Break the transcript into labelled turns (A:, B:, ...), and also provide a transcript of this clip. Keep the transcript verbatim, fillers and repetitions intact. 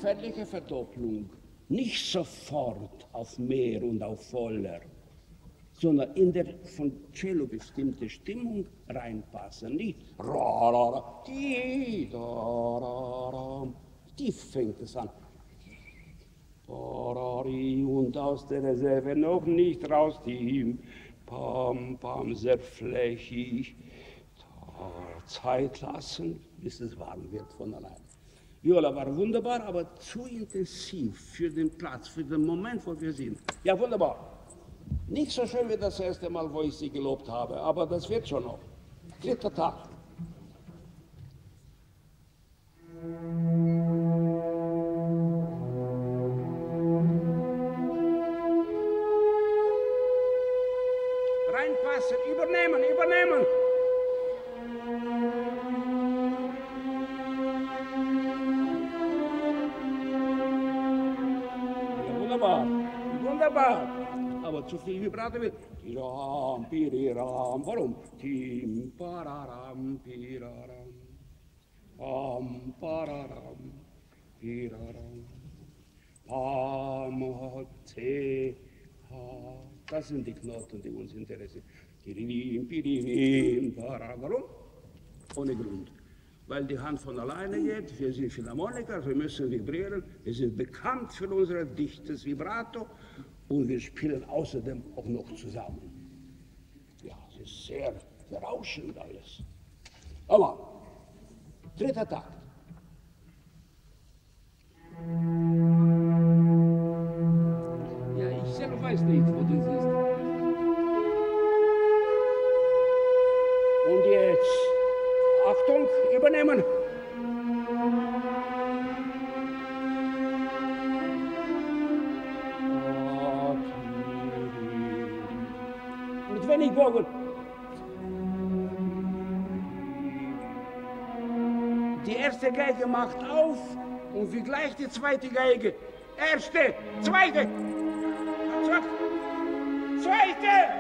A: zufällige Verdopplung, nicht sofort auf mehr und auf voller, sondern in der von Cello bestimmte Stimmung reinpassen. Nicht ra, ra, ra, di, da, ra, ra. Die fängt es an. Und aus der Reserve noch nicht raus, die pam, pam, sehr flächig. Zeit lassen, bis es warm wird von allein. Viola war wunderbar, aber zu intensiv für den Platz, für den Moment, wo wir sind. Ja, wunderbar. Nicht so schön wie das erste Mal, wo ich sie gelobt habe, aber das wird schon noch. Dritter Tag. Reinpassen, übernehmen, übernehmen. Ja, wunderbar, wunderbar. Aber zu viel Vibrato wird. Tiram, piriram, warum? Tim, pararam, piraram. Pam, pararam, piraram. Pam, C, H. Das sind die Knoten, die uns interessieren. Piririm, piririm, pararam. Warum? Ohne Grund. Weil die Hand von alleine geht, wir sind Philharmoniker, wir müssen vibrieren, wir sind bekannt für unser dichtes Vibrato und wir spielen außerdem auch noch zusammen. Ja, es ist sehr berauschend alles. Aber, dritter Takt. Ja, ich selber weiß nicht, wo das ist. Und jetzt, Achtung, übernehmen. Mit wenig Bogen. Die erste Geige macht auf und wie gleich die zweite Geige. Erste, zweite, zweite.